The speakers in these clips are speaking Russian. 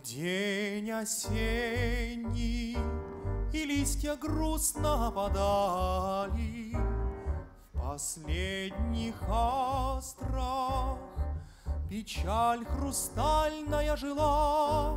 День осенний, и листья грустно опадали. В последних астрах печаль хрустальная жила.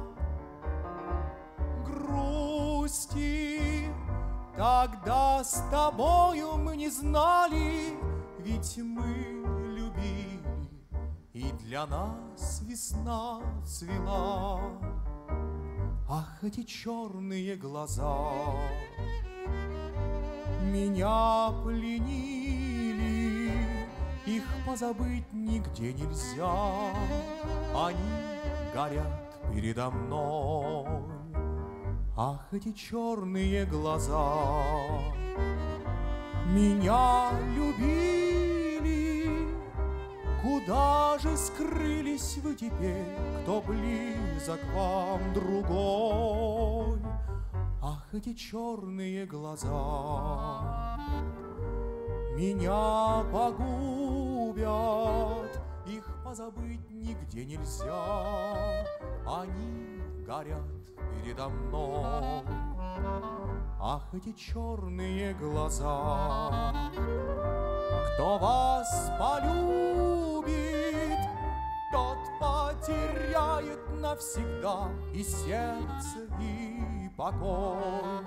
Грусти тогда с тобою мы не знали, ведь мы любили, и для нас весна цвела. Ах, эти черные глаза меня пленили, их позабыть нигде нельзя. Они горят передо мной. Ах, эти черные глаза меня любили. Куда же скрылись вы теперь, кто близок вам другой? Ах, эти черные глаза меня погубят, их позабыть нигде нельзя. Они горят передо мной. Ах, эти черные глаза. Кто вас полюбит, тот потеряет навсегда и сердце, и покой.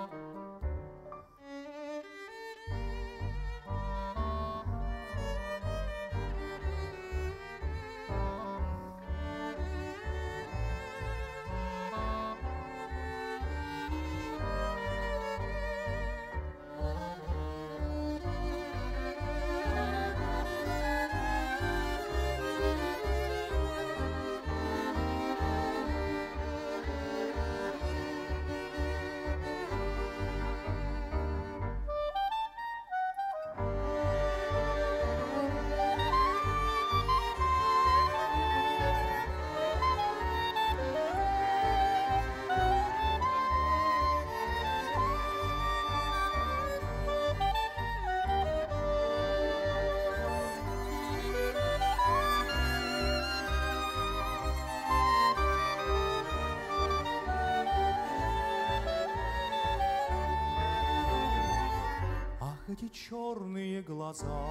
Эти черные глаза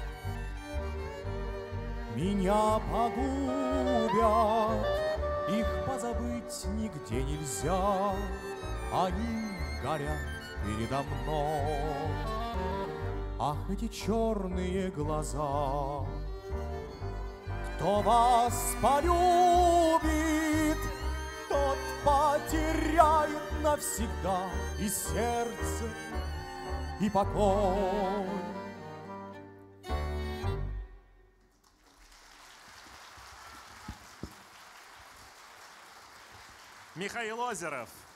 меня погубят, их позабыть нигде нельзя. Они горят передо мной. Ах, эти черные глаза. Кто вас полюбит, тот потеряет навсегда и сердце, и покой. Михаил Озеров.